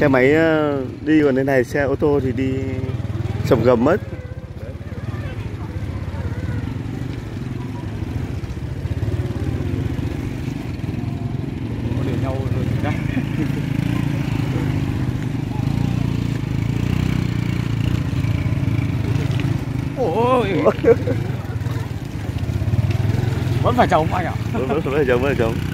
xe máy đi, còn thế này xe ô tô thì đi sập gầm mất. Để nhau rồi đấy. Ôi vẫn phải chống anh ạ. Vẫn phải chống, vẫn phải chống.